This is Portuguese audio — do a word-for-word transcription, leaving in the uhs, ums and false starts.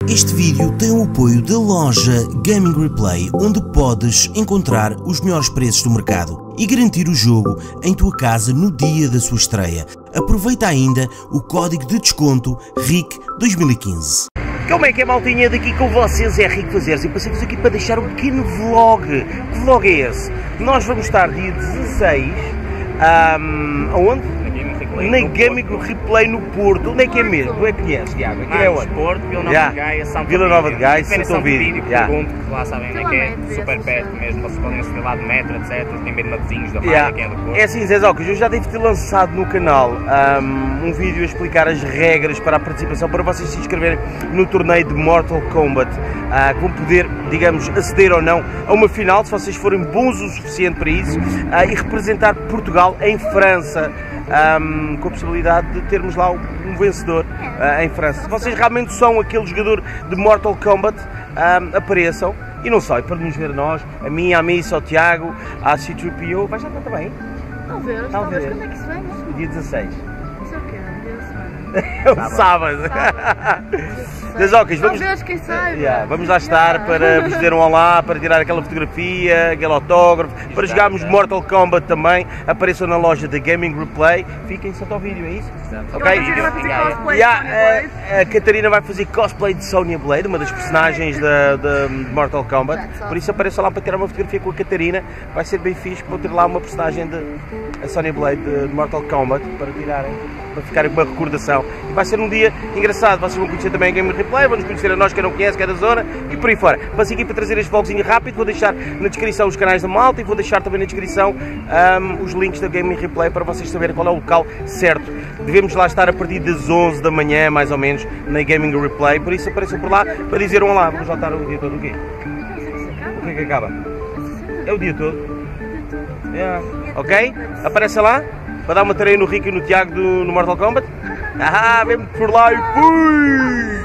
Este vídeo tem o apoio da loja Gaming Replay, onde podes encontrar os melhores preços do mercado e garantir o jogo em tua casa no dia da sua estreia. Aproveita ainda o código de desconto R I C dois mil e quinze. Como é que é, maltinha? Daqui com vocês é Rico Fazeres e passei-vos aqui para deixar um pequeno vlog. Que vlog é esse? Nós vamos estar dia dezasseis, um, aonde? Na Gaming Replay no Porto. Onde é que é mesmo? Tu é que conheces, Tiago? Aqui é onde? Porto, Vila Nova yeah. de Gaia, São Vila Nova de Gaia, São Vídeo. Yeah. Pergunto, que lá sabem onde é que é, super perto mesmo, vocês podem aceder lá de metro, etcétera. Tem medo de matozinhos da yeah. Maia, quem é do Porto. É assim, Zé Zocas, eu já devo ter lançado no canal um, um vídeo a explicar as regras para a participação, para vocês se inscreverem no torneio de Mortal Kombat, uh, que vão poder, digamos, aceder ou não a uma final, se vocês forem bons o suficiente para isso, uh, e representar Portugal em França. Um, com a possibilidade de termos lá um vencedor uh, em França. Se vocês realmente são aquele jogador de Mortal Kombat, um, apareçam e não sei, para nos ver a nós, a mim, a Missa, ao Tiago, a C três P O. Vais já estar também? Talvez, talvez. Quando é que isso vem? Dia dezasseis. Isso é o quê? Dia da semana? É um sábado. Desocas, vamos, talvez, quem sabe. Yeah, vamos lá estar yeah. para vos dizer um olá, para tirar aquela fotografia, aquele autógrafo, Exato, para jogarmos é. Mortal Kombat também. Apareçam na loja da Gaming Replay. Fiquem só ao vídeo, é isso? Exato. Ok? Okay. Yeah, a, a Catarina vai fazer cosplay de Sonya Blade, uma das personagens da, da Mortal Kombat. Por isso apareçam lá para tirar uma fotografia com a Catarina. Vai ser bem fixe, vou ter lá uma personagem de a Sonya Blade de, de Mortal Kombat para tirarem, para ficarem com uma recordação. E vai ser um dia engraçado. Vocês vão conhecer também a Gaming Replay, vão nos conhecer a nós que não conhece, que é da zona, e por aí fora. Passo aqui para trazer este vlogzinho rápido, vou deixar na descrição os canais da malta e vou deixar também na descrição um, os links da Gaming Replay para vocês saberem qual é o local certo. Devemos lá estar a partir das onze da manhã, mais ou menos, na Gaming Replay, por isso apareçam por lá para dizer um olá. Vamos lá estar o dia todo. O quê? O que é que acaba? É o dia todo. Yeah. Ok? Aparece lá para dar uma tarefa no Rico e no Tiago do, no Mortal Kombat. Ah, vem-me por lá e fui!